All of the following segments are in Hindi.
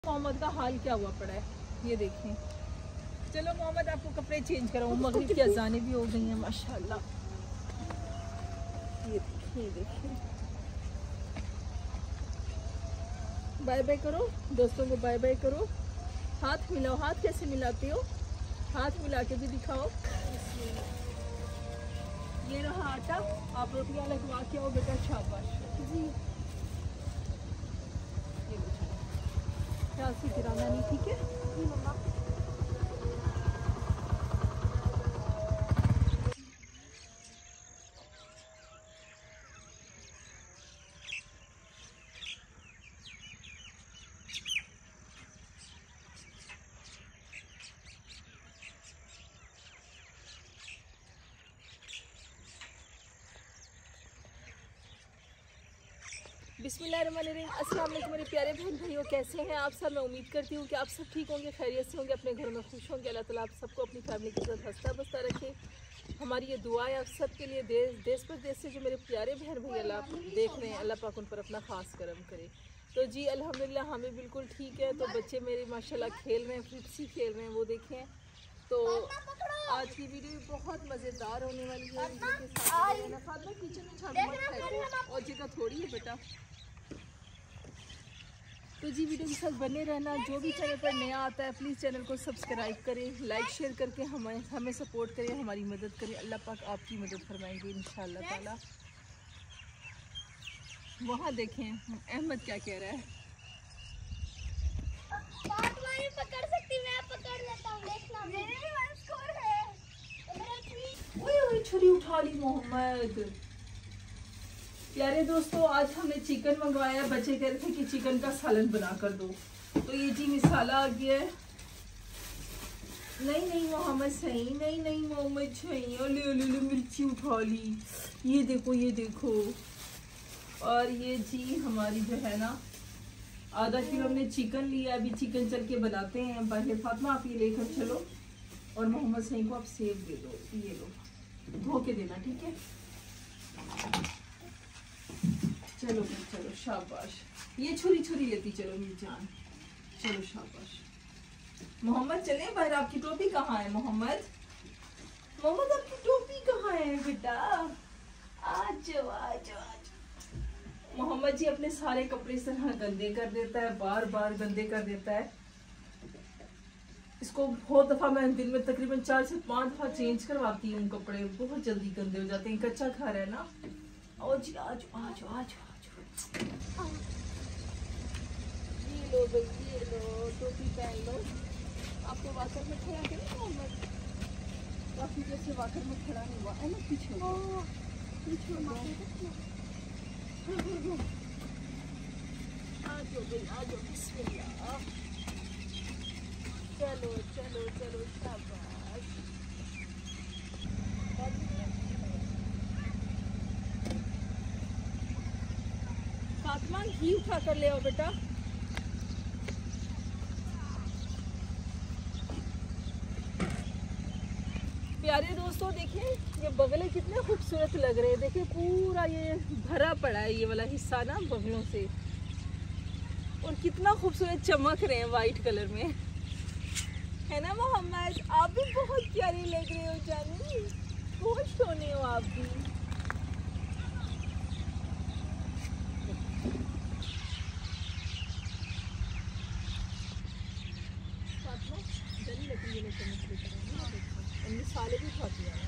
मोहम्मद का हाल क्या हुआ पड़ा है ये देखें। चलो मोहम्मद आपको कपड़े चेंज कराऊँ, मगरिब की अज़ानें भी हो गई हैं माशाल्लाह। ये देखिए बाय बाय करो दोस्तों को, बाय बाय करो, हाथ मिलाओ। हाथ कैसे मिलाते हो? हाथ मिला के भी दिखाओ। ये रहा आटा, आप रोटियां लगवा के आओ बेटा, शाबाश जी। ये ख्याल से गिराना नहीं, ठीक है जी मम्मा। बिस्मिल्लाहिर्रहमानिर्रहीम। अस्सलाम वालेकुम मेरे प्यारे बहन भाइयों, कैसे हैं आप सब? मैं उम्मीद करती हूँ कि आप सब ठीक होंगे, खैरियत से होंगे, अपने घरों में खुश होंगे। अल्लाह ताला आप सबको अपनी फैमिली के साथ हंसता बसता रखे। हमारी ये दुआ है आप सब के लिए। देश प्रदेश से जो मेरे प्यारे बहन भाई अल्लाह देख रहे हैं, अल्लाह पाक उन पर अपना ख़ास करम करे। तो जी अल्हम्दुलिल्लाह हमें बिल्कुल ठीक है। तो बच्चे मेरे माशाल्लाह खेल रहे हैं, फ्रिप्सी खेल रहे हैं, वो देखें। तो आज की वीडियो बहुत मज़ेदार होने वाली है। फातिमा किचन में झाड़ू मत फेंको, और जगह थोड़ी है बेटा। तो जी वीडियो के साथ बने रहना। जो भी चैनल पर नया आता है प्लीज़ चैनल को सब्सक्राइब करें, लाइक शेयर करके हमें सपोर्ट करें, हमारी मदद करें। अल्लाह पाक आपकी मदद फरमाएंगे इंशाअल्लाह ताला। वहाँ देखें अहमद क्या कह रहा है। पकड़ सकती, मैं पकड़ लेता हूँ, देखना मेरे स्कोर है। ओए छुरी उठा ली मोहम्मद। प्यारे दोस्तों आज हमने चिकन मंगवाया। बच्चे कह रहे थे कि चिकन का सालन बना कर दो, तो ये जी मसाला आ गया है। नहीं मोहम्मद सही, नहीं मोहम्मद सही। ले मिर्ची उठा ली, ये देखो। और ये जी हमारी जो है ना आधा किलो हमने चिकन लिया। अभी चिकन चल के बनाते हैं। पहले फातिमा आप ये लेकर चलो, और मोहम्मद सही को आप सेब दे दो, ये लो धो के देना, ठीक है। चलो शाबाश। ये छुरी लेती चलो मेरी जान, चलो शाबाश। मोहम्मद चले बाहर। आपकी टोपी कहाँ है मोहम्मद? आपकी टोपी कहाँ है बेटा? आज मोहम्मद जी अपने सारे कपड़े इस तरह गंदे कर देता है, बार गंदे कर देता है। इसको बहुत दफा मैं दिन में तकरीबन 4 से 5 दफा चेंज करवाती हूँ। कपड़े बहुत जल्दी गंदे हो जाते हैं, कच्चा घर है ना। और जी आज ये लो भाई, ये लो टोपी पहन लो। आपको वाकर में खड़ा करें मोहम्मद? काफी जैसे वाकर में खड़ा नहीं हुआ है ना, पीछे आजो बिस्मिल्लाह। चलो शाबाश। फातिमा घी उठा कर ले आओ बेटा। प्यारे दोस्तों देखिए ये बगले कितने खूबसूरत लग रहे हैं। देखिए पूरा ये भरा पड़ा है, ये वाला हिस्सा ना बगलों से, और कितना खूबसूरत चमक रहे हैं वाइट कलर में, है ना मोहम्मद? आप भी बहुत प्यारे लग रहे हो जानी, बहुत सोने हो आप भी। साले भी खाती है।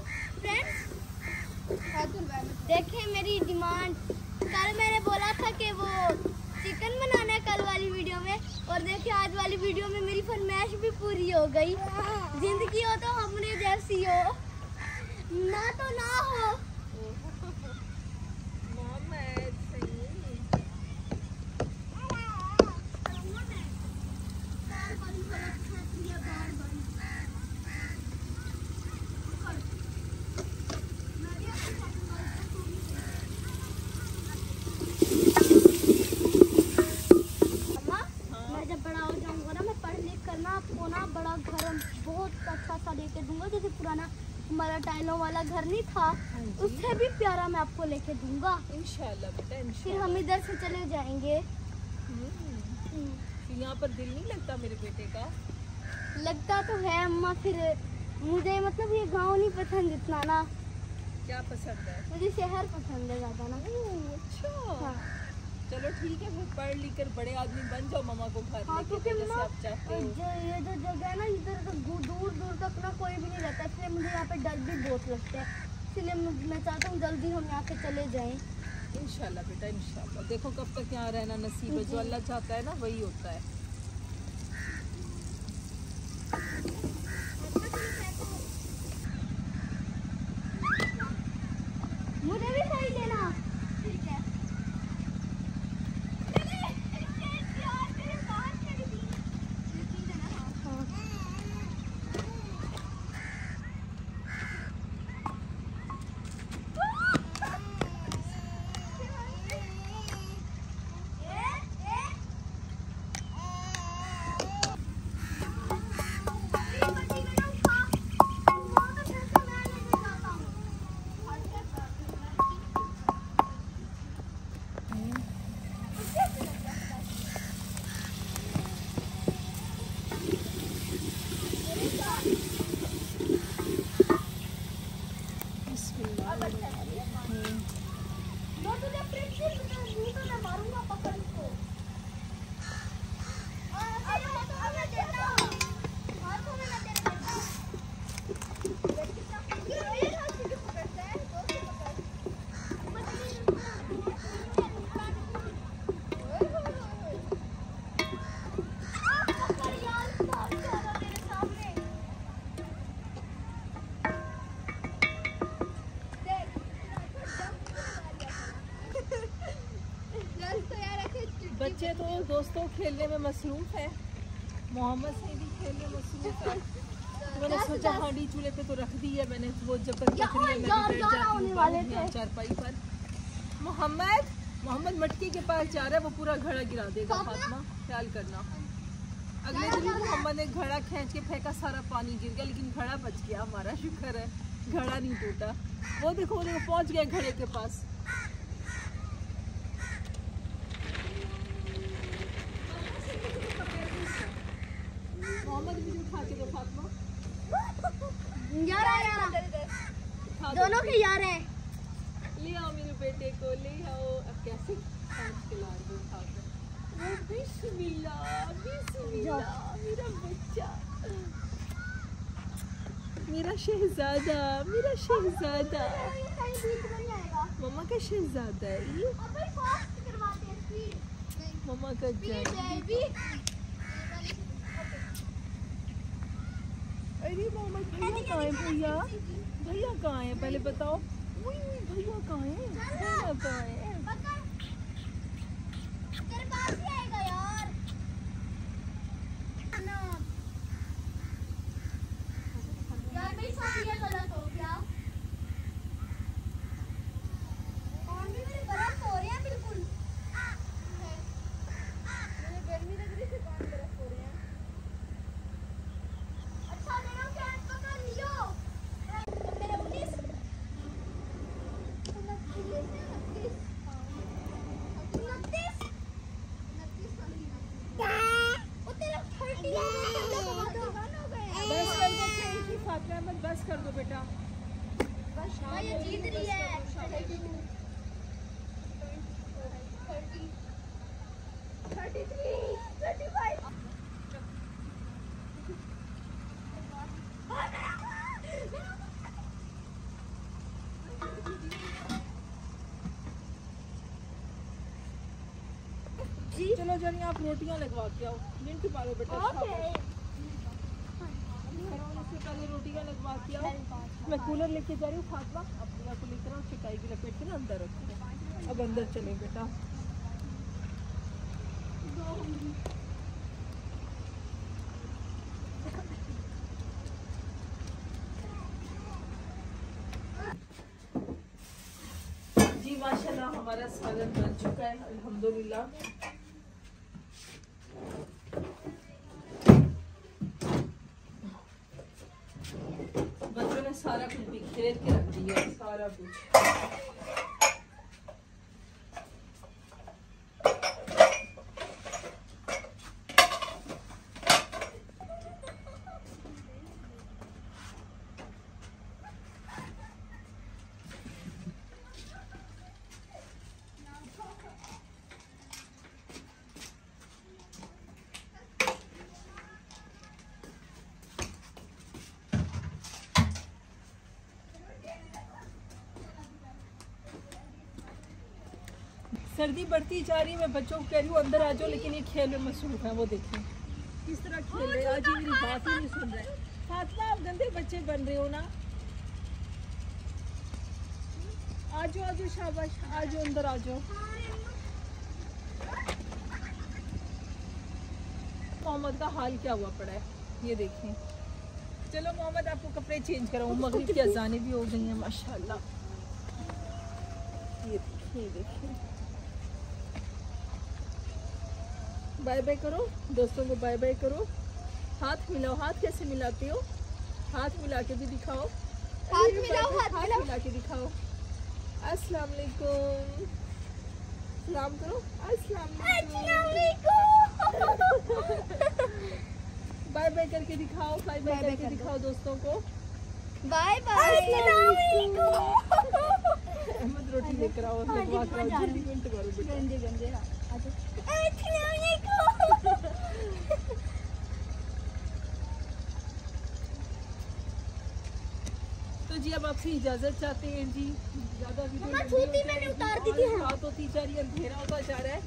देखें मेरी डिमांड, कल मैंने बोला था कि जिंदगी हो गई। जिंदगी हो तो हमने जैसी हो, ना तो ना हो। मोहम्मद सही। मैं जब बड़ा हो जाऊंगा ना, मैं पढ़ लिख कर ना आपको ना बड़ा घर बहुत अच्छा सा लेके दूंगा, जैसे पुराना हमारा टाइलों वाला घर नहीं था, उससे भी प्यारा मैं आपको लेके दूंगा इंशाल्लाह बेटा, फिर इंशाल्लाह। हम इधर से चले जाएंगे। फिर यहाँ पर दिल नहीं लगता मेरे बेटे का? लगता तो है अम्मा, फिर मुझे मतलब ये गांव नहीं पसंद इतना ना, क्या पसंद है? मुझे शहर पसंद है ज़्यादा ना। अच्छा हाँ। चलो ठीक है, फिर पढ़ लिख कर बड़े आदमी बन जाओ, मामा को घर हाँ, लेके क्योंकि जैसे माँ आप चाहते हो। ये जो जगह है ना, इधर तो दूर दूर तक ना कोई भी नहीं रहता, इसलिए मुझे यहाँ पे डर भी बहुत लगता है। इसलिए मैं चाहता हूँ जल्दी हम यहाँ से चले जाएं। इंशाल्लाह बेटा, इंशाल्लाह। देखो कब तक यहाँ रहना नसीब है, जो अल्लाह चाहता है ना वही होता है। मुझे भी सही देना। ठीक है। बच्चे तो दोस्तों खेलने में मसरूफ है, मोहम्मद से भी खेलने में मसरूफ है। तो मैंने सोचा हांडी चूल्हे पे तो रख दी है मैंने, वो जब तक रख रही है मैं भी बैठ जाती हूँ यहाँ चारपाई पर। मोहम्मद मटकी के पास जा रहा है, वो पूरा घड़ा गिरा देगा फातिमा, ख्याल करना। अगले दिन मोहम्मद ने घड़ा खींच के फेंका, सारा पानी गिर गया, लेकिन घड़ा बच गया, हमारा शुक्र है, घड़ा नहीं टूटा। वो देखो पहुंच गए घड़े के पास। मोहम्मद मुझे उठा के दो फातिमा। दोनों के यार है। ले आओ मेरे बेटे को, ले आओ। अब कैसे खींच के ला रही हो उठाकर? बिस्मिल्लाह बिस्मिल्लाह, मेरा बच्चा, मेरा शहजादा, मेरा शहजादा, मम्मा का शहजादा है ये, मम्मा का जान। अरे मोहम्मद भैया कहाँ है? भैया भैया कहाँ है पहले बताओ। भैया कहाँ है? भैया कहाँ है? तेरे पास ही आएगा यार। यार मेरी शादी ये गलत हो गया। भी मेरे बर्फ हो रहे हैं बिल्कुल। मुझे गर्मी लग रही है, कान बर्फ हो रहे हैं। अच्छा मेरा कैच पकड़ लियो। मेरे 19 बस कर दो बेटा, ये जीत रही है। चलो जनी आप रोटियां लगवा के आओ, मिनट पालो बेटा। इससे पहले रोटी का लगवा दिया। मैं कूलर लेके जा रही हूँ, फातिमा अपने को लेकर आओ, चटाई भी लपेट के ना अंदर रखो। अब अंदर चले बेटा। जी माशाल्लाह हमारा सालन बन चुका है अल्हम्दुलिल्लाह। बच्चों ने सारा कुछ बिखेर के रख दिया, सारा कुछ। सर्दी बढ़ती जा रही है, मैं बच्चों को कह रही हूँ अंदर आ जाओ, लेकिन ये खेल में मसरूफ है। वो देखें किस तरह खेल रहे हैं, आज ये मेरी बात ही नहीं सुन रहे। फातिमा आप गंदे बच्चे बन रहे हो ना। आ जाओ शाबाश, आ जाओ अंदर आ जाओ। मोहम्मद का हाल क्या हुआ पड़ा है ये देखें। चलो मोहम्मद आपको कपड़े चेंज कराऊँ, मगरिब की अज़ानें भी हो गई हैं माशाल्लाह। ये देखिए बाय बाय करो दोस्तों को, बाय बाय करो। हाथ मिलाओ, हाथ कैसे मिलाते हो? हाथ मिला के भी दिखाओ, हाथ मिलाओ, हाथ मिला के दिखाओ। अस्सलाम वालेकुम, सलाम करो। अस्सलाम बाय बाय करके दिखाओ, बाय बाय करके दिखाओ दोस्तों को। Bye bye. अहमद रोटी लेकर आओ, लगवा कर आओ, जल्दी मिनट करो बेटा। गंदे गंदे तो जी अब आपसे इजाजत चाहते हैं जी। ज्यादा मैंने उतार दी थी। रात होती जा रही है, अंधेरा होता जा रहा है।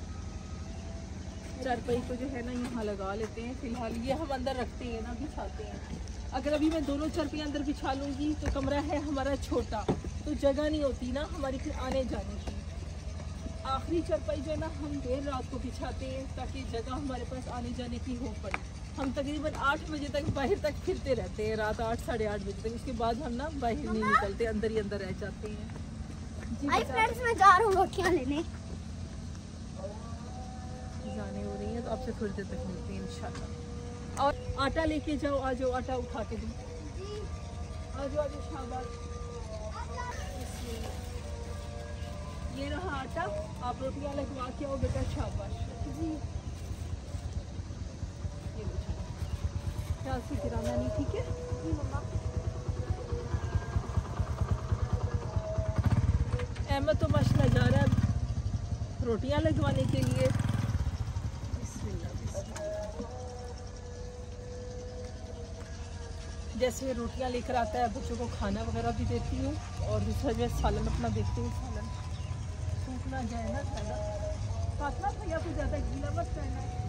चारपाई को जो है ना यहाँ लगा लेते हैं फिलहाल। ये हम अंदर रखते हैं ना, बिछाते हैं। अगर अभी मैं दोनों चारपाई अंदर बिछा लूँगी तो कमरा है हमारा छोटा, तो जगह नहीं होती ना हमारी फिर आने जाने की। आखिरी चारपाई जो है ना हम देर रात को बिछाते हैं ताकि जगह हमारे पास आने जाने की हो पड़े। हम तकरीबन 8 बजे तक बाहर तक फिरते रहते हैं, रात 8 साढ़े 8 बजे तक। उसके बाद हम ना बाहर नहीं निकलते, अंदर ही अंदर रह जाते हैं। हाय फ्रेंड्स, मैं जा रहा हूँ रोटियाँ लेने। जाने हो रही हैं तो आपसे थोड़ी देर तक मिलते हैं इंशाल्लाह। और आटा लेके जाओ, आ जाओ, आटा उठा के दो। आ जाओ शाबाश। ये रहा आटा, आप रोटियां लगवा के आओ बेटा, शाबाश जी। ये ख्याल से गिराना नहीं, ठीक है जी मम्मा। अहमद तो माशाल्लाह जा रहा है रोटियां लगवाने के लिए। जैसे रोटियां लेकर आता है, बच्चों को खाना वगैरह भी देती हूँ, और दूसरा जो है सालन अपना देखती हूँ, सालन सूख ना जाए ना ज़्यादा। फातिमा भैया को ज़्यादा गीला मत करना है।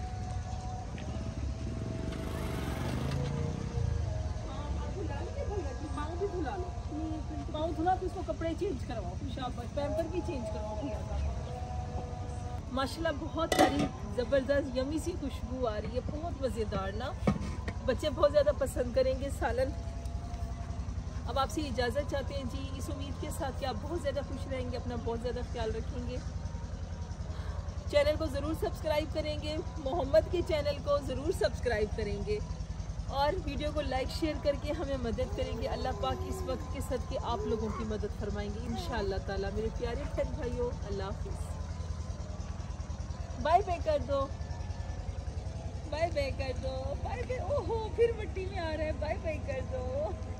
पाँव भी धुला लो, पाँव धुला तो उसको कपड़े चेंज करवाओ, शाबाश। पैम्पर भी चेंज करवाओ भैया का। माशाल्लाह बहुत सारी ज़बरदस्त यमी सी खुशबू आ रही है, बहुत मज़ेदार ना। बच्चे बहुत ज़्यादा पसंद करेंगे सालन। अब आपसे इजाज़त चाहते हैं जी, इस उम्मीद के साथ कि आप बहुत ज़्यादा खुश रहेंगे, अपना बहुत ज़्यादा ख्याल रखेंगे। चैनल को ज़रूर सब्सक्राइब करेंगे, मोहम्मद के चैनल को ज़रूर सब्सक्राइब करेंगे, और वीडियो को लाइक शेयर करके हमें मदद करेंगे। अल्लाह पाक इस वक्त के सदके आप लोगों की मदद फरमाएंगे इंशाअल्लाह ताला। मेरे प्यारे बहन भाइयों, अल्लाह हाफिज़। बाय बाय कर दो, बाय बाय कर दो, बाय बाय। ओहो फिर मिट्टी में आ रहा है, बाय बाय कर दो।